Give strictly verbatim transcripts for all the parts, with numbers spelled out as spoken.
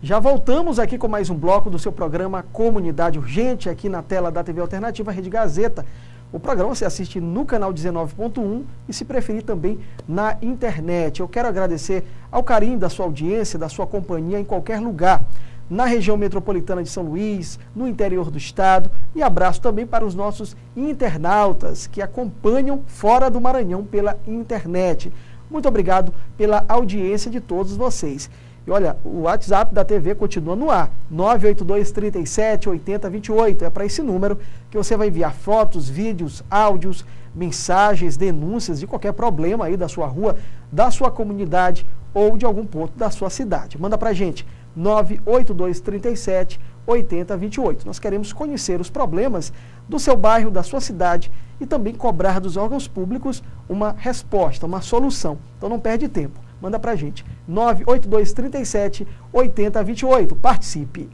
Já voltamos aqui com mais um bloco do seu programa Comunidade Urgente, aqui na tela da T V Alternativa Rede Gazeta. O programa você assiste no canal dezenove ponto um e, se preferir, também na internet. Eu quero agradecer ao carinho da sua audiência, da sua companhia em qualquer lugar, na região metropolitana de São Luís, no interior do estado, e abraço também para os nossos internautas que acompanham fora do Maranhão pela internet. Muito obrigado pela audiência de todos vocês. E olha, o WhatsApp da T V continua no ar, nove oito dois, três sete, oito zero dois oito. É para esse número que você vai enviar fotos, vídeos, áudios, mensagens, denúncias de qualquer problema aí da sua rua, da sua comunidade ou de algum ponto da sua cidade. Manda para a gente, nove oito dois, três sete, oito zero dois oito. Nós queremos conhecer os problemas do seu bairro, da sua cidade e também cobrar dos órgãos públicos uma resposta, uma solução. Então não perde tempo. Manda pra gente, nove oito dois, três sete, oito zero dois oito. Participe!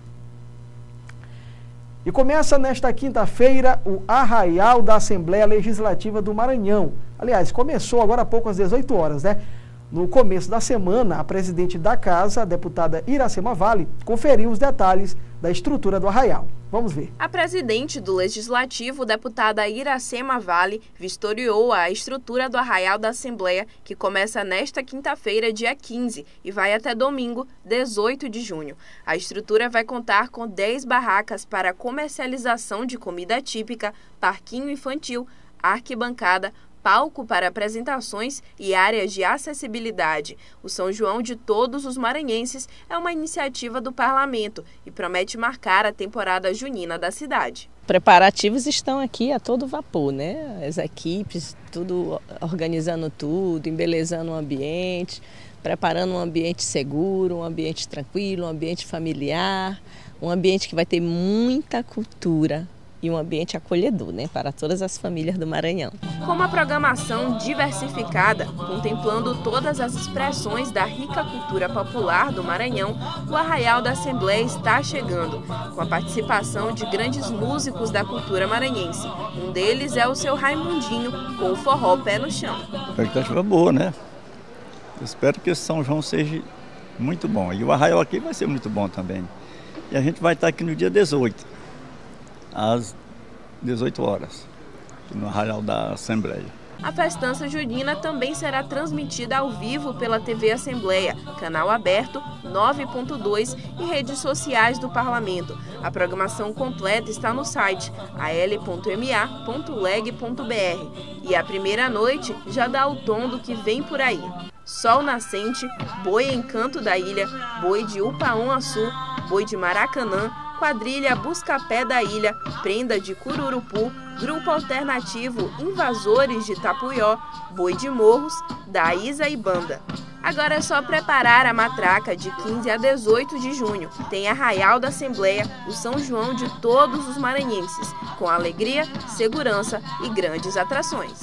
E começa nesta quinta-feira o Arraial da Assembleia Legislativa do Maranhão. Aliás, começou agora há pouco às dezoito horas, né? No começo da semana, a presidente da casa, a deputada Iracema Vale, conferiu os detalhes da estrutura do Arraial. Vamos ver. A presidente do Legislativo, deputada Iracema Vale, vistoriou a estrutura do Arraial da Assembleia, que começa nesta quinta-feira, dia quinze, e vai até domingo, dezoito de junho. A estrutura vai contar com dez barracas para comercialização de comida típica, parquinho infantil, arquibancada, palco para apresentações e áreas de acessibilidade. O São João de todos os maranhenses é uma iniciativa do parlamento e promete marcar a temporada junina da cidade. Preparativos estão aqui a todo vapor, né? As equipes, tudo organizando tudo, embelezando o ambiente, preparando um ambiente seguro, um ambiente tranquilo, um ambiente familiar, um ambiente que vai ter muita cultura e um ambiente acolhedor, né, para todas as famílias do Maranhão. Com uma programação diversificada, contemplando todas as expressões da rica cultura popular do Maranhão, o Arraial da Assembleia está chegando, com a participação de grandes músicos da cultura maranhense. Um deles é o seu Raimundinho, com o forró pé no chão. A expectativa é boa, né? Eu espero que esse São João seja muito bom. E o Arraial aqui vai ser muito bom também. E a gente vai estar aqui no dia dezoito. Às dezoito horas, no Arraial da Assembleia. A festança junina também será transmitida ao vivo pela T V Assembleia, canal aberto, nove ponto dois e redes sociais do Parlamento. A programação completa está no site a l ponto m a ponto leg ponto b r e a primeira noite já dá o tom do que vem por aí. Sol nascente, boi encanto da ilha, boi de Upaon-Açu, boi de Maracanã, quadrilha Buscapé da Ilha, prenda de Cururupu, grupo alternativo Invasores de Tapuyó, boi de Morros, da Isa e Banda. Agora é só preparar a matraca de quinze a dezoito de junho. Tem Arraial da Assembleia, o São João de todos os maranhenses, com alegria, segurança e grandes atrações.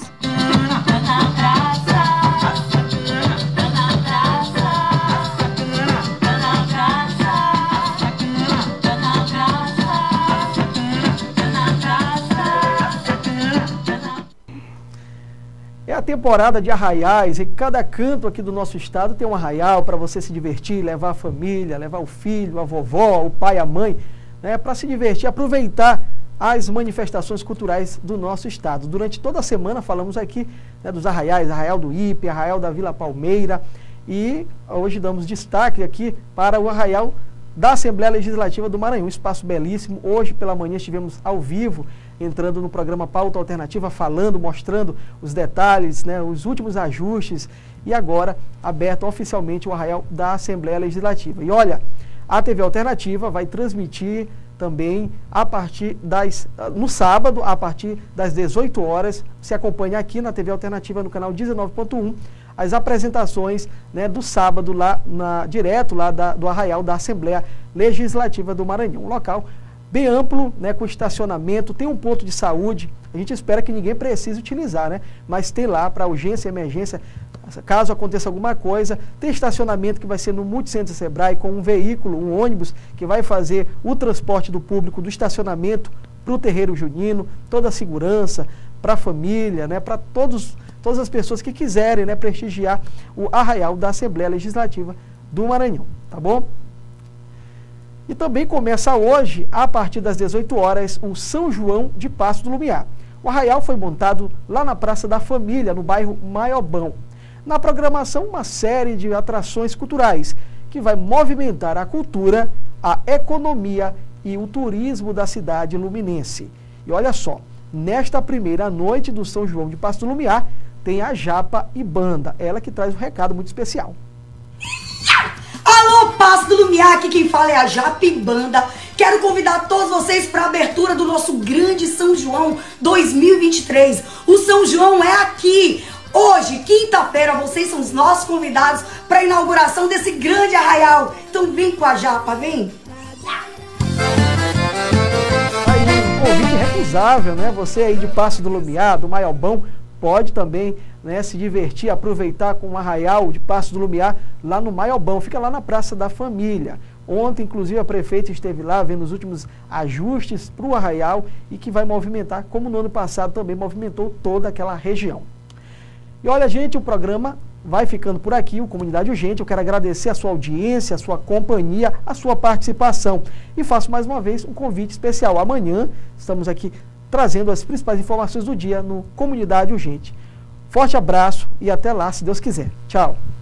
É a temporada de arraiais e cada canto aqui do nosso estado tem um arraial para você se divertir, levar a família, levar o filho, a vovó, o pai, a mãe, né, para se divertir, aproveitar as manifestações culturais do nosso estado. Durante toda a semana falamos aqui, né, dos arraiais, Arraial do Ipe, Arraial da Vila Palmeira, e hoje damos destaque aqui para o Arraial da Assembleia Legislativa do Maranhão, um espaço belíssimo. Hoje pela manhã estivemos ao vivo, entrando no programa Pauta Alternativa, falando, mostrando os detalhes, né, os últimos ajustes, e agora aberto oficialmente o Arraial da Assembleia Legislativa. E olha, a T V Alternativa vai transmitir também a partir das, no sábado, a partir das dezoito horas, se acompanha aqui na T V Alternativa, no canal dezenove ponto um, as apresentações, né, do sábado, lá na, direto lá da, do Arraial da Assembleia Legislativa do Maranhão. Um local bem amplo, né, com estacionamento, tem um ponto de saúde, a gente espera que ninguém precise utilizar, né, mas tem lá para urgência e emergência, caso aconteça alguma coisa, tem estacionamento que vai ser no Multicentro Sebrae, com um veículo, um ônibus, que vai fazer o transporte do público do estacionamento para o terreiro junino, toda a segurança, para a família, né, para todos, todas as pessoas que quiserem, né, prestigiar o Arraial da Assembleia Legislativa do Maranhão, tá bom? E também começa hoje, a partir das dezoito horas, o São João de Passo do Lumiar. O arraial foi montado lá na Praça da Família, no bairro Maiobão. Na programação, uma série de atrações culturais, que vai movimentar a cultura, a economia e o turismo da cidade luminense. E olha só, nesta primeira noite do São João de Passo do Lumiar, tem a Japa e Banda, ela que traz um recado muito especial. Alô, Passo do Lumiar, aqui quem fala é a Japa e Banda. Quero convidar todos vocês para a abertura do nosso grande São João dois mil e vinte e três. O São João é aqui. Hoje, quinta-feira, vocês são os nossos convidados para a inauguração desse grande arraial. Então vem com a Japa, vem. Aí, um convite recusável, né? Você aí de Passo do Lumiar, do Maiobão, pode também, né, se divertir, aproveitar com o arraial de Passo do Lumiar lá no Maiobão. Fica lá na Praça da Família. Ontem, inclusive, a prefeita esteve lá vendo os últimos ajustes para o arraial e que vai movimentar, como no ano passado também movimentou toda aquela região. E olha, gente, o programa vai ficando por aqui, o Comunidade Urgente. Eu quero agradecer a sua audiência, a sua companhia, a sua participação. E faço mais uma vez um convite especial. Amanhã estamos aqui trazendo as principais informações do dia no Comunidade Urgente. Forte abraço e até lá, se Deus quiser. Tchau.